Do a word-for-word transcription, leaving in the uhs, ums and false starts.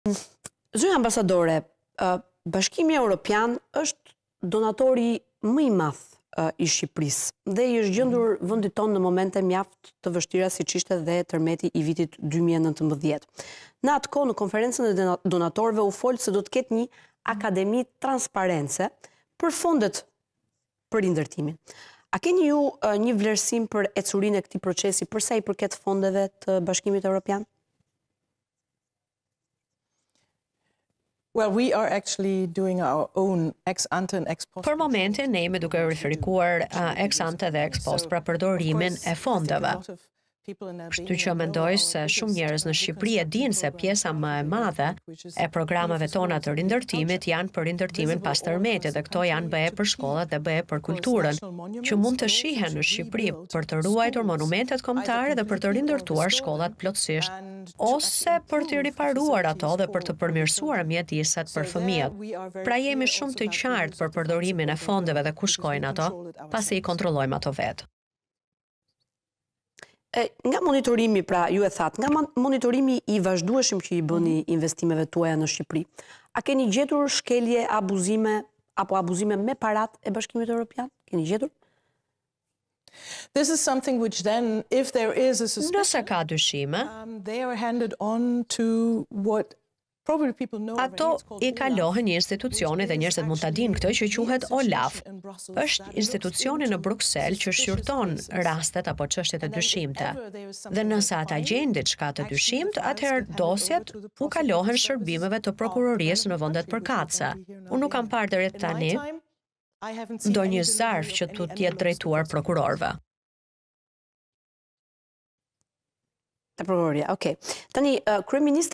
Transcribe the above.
Zyrë ambasadore, Bashkimi Evropian është donatori më i madh i Shqipërisë dhe i është gjendur vendit tonë në momente mjaft të vështira siç ishte dhe tërmeti i vitit dy mijë e nëntëmbëdhjetë. Në atë kohë në konferencën e donatorëve u fol se do të ketë një akademi transparence për fondet për rindërtimin. A keni ju një vlerësim për ecurinë e këtij procesi për sa i përket fondeve të Bashkimit Evropian? Well, we are actually doing our own ex ante and ex post. Për momentin ne jemi duke riferikuar uh, ex ante dhe ex post për përdorimin e fondeve. Kështu që mendoj se shumë njerëz në Shqipëri e dinë se pjesa më e madhe e programeve tona të rindërtimit janë për rindërtimin pas tërmetit dhe këto janë bëhe për shkollat dhe bëhe për kulturën, që mund të shihen në Shqipëri për të ruajtur monumentet kombëtare dhe për të rindërtuar shkollat plotësisht, ose për të riparuar ato dhe për të përmirësuar mjediset për fëmijët. Pra jemi shumë të qartë për përdorimin e fondeve dhe ku shkojnë ato, pasi i kontrollojmë ato vetë. E, nga monitorimi, pra ju e thatë, nga monitorimi i vazhdueshëm që i bëni investimeve tuaja në Shqipëri, a keni gjetur shkelje abuzime apo abuzime me parat e Bashkimit Evropian? Keni gjetur? This is something which then, if there is a suspicion, nëse ka dyshime, um, they are handed on to what probably people know. Ato i kalohen një institucioni dhe njerëzit mund ta dinë këtë që quhet OLAF. Është institucioni në Bruksel që shqyrton rastet apo çështjet e dyshimta. Dhe nëse ata gjejnë diçka të dyshimt, atëherë dosjet u kalohen shërbimeve të prokurorisë në vendet përkatëse. Unë nuk kam parë deri tani ndonjë zarf që tu të jetë drejtuar prokurorëve. Prokuroria, okay. Tani, kryeministri